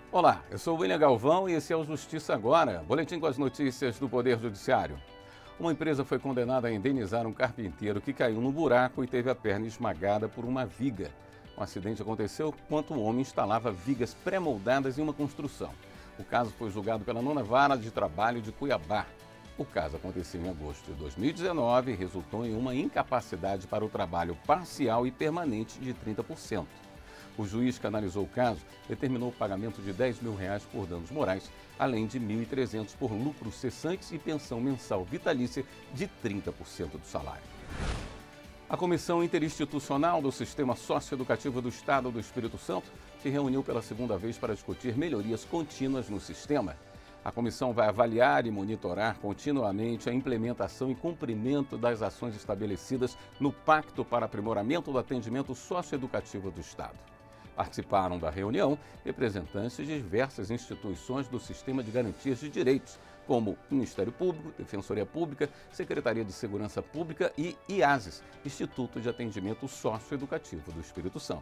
Olá, eu sou o William Galvão e esse é o Justiça Agora, boletim com as notícias do Poder Judiciário. Uma empresa foi condenada a indenizar um carpinteiro que caiu no buraco e teve a perna esmagada por uma viga. O acidente aconteceu enquanto o homem instalava vigas pré-moldadas em uma construção. O caso foi julgado pela 9ª Vara de Trabalho de Cuiabá. O caso aconteceu em agosto de 2019 e resultou em uma incapacidade para o trabalho parcial e permanente de 30%. O juiz que analisou o caso determinou o pagamento de R$10 mil por danos morais, além de R$ 1.300 por lucros cessantes e pensão mensal vitalícia de 30% do salário. A Comissão Interinstitucional do Sistema Socioeducativo do Estado do Espírito Santo se reuniu pela segunda vez para discutir melhorias contínuas no sistema. A comissão vai avaliar e monitorar continuamente a implementação e cumprimento das ações estabelecidas no Pacto para Aprimoramento do Atendimento Socioeducativo do Estado. Participaram da reunião representantes de diversas instituições do Sistema de Garantias de Direitos, como Ministério Público, Defensoria Pública, Secretaria de Segurança Pública e IASES, Instituto de Atendimento Socioeducativo do Espírito Santo.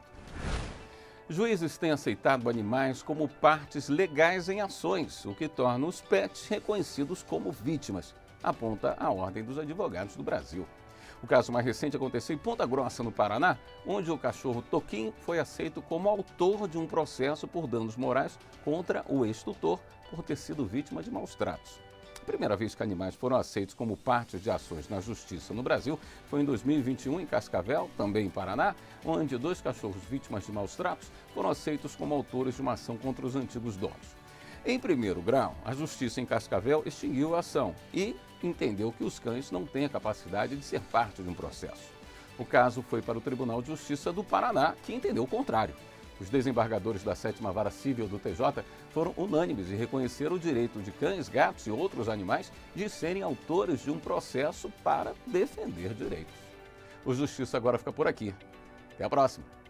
Juízes têm aceitado animais como partes legais em ações, o que torna os pets reconhecidos como vítimas, aponta a Ordem dos Advogados do Brasil. O caso mais recente aconteceu em Ponta Grossa, no Paraná, onde o cachorro Toquinho foi aceito como autor de um processo por danos morais contra o ex-tutor por ter sido vítima de maus tratos. A primeira vez que animais foram aceitos como partes de ações na justiça no Brasil foi em 2021 em Cascavel, também em Paraná, onde 2 cachorros vítimas de maus tratos foram aceitos como autores de uma ação contra os antigos donos. Em primeiro grau, a Justiça em Cascavel extinguiu a ação e entendeu que os cães não têm a capacidade de ser parte de um processo. O caso foi para o Tribunal de Justiça do Paraná, que entendeu o contrário. Os desembargadores da 7ª Vara Civil do TJ foram unânimes e reconheceram o direito de cães, gatos e outros animais de serem autores de um processo para defender direitos. O Justiça agora fica por aqui. Até a próxima!